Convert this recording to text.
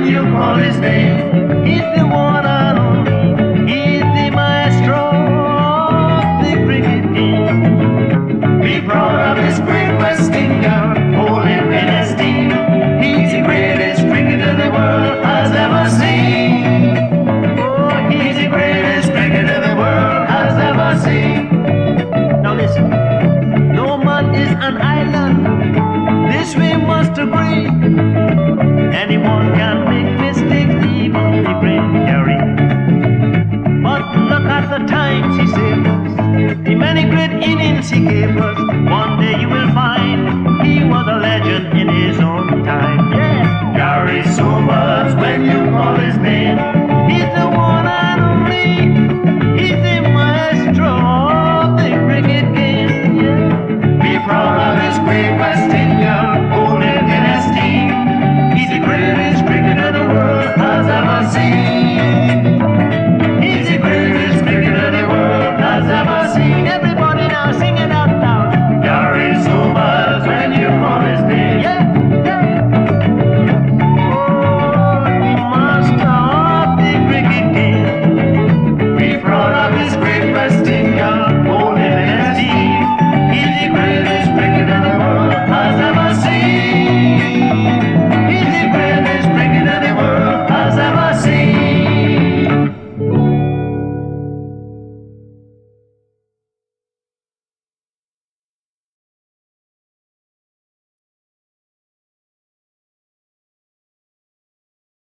when you call his name. He's the one and only. He's the maestro of the cricket game. Be proud of his great West Indian, hold him in esteem. He's the greatest cricketer the world has ever seen. Oh, he's the greatest cricketer the world has ever seen. Now listen, no man is an island, this we must agree. Anyone can make mistakes, even the great Garry. But look at the times he saved us, the many great innings he gave us. One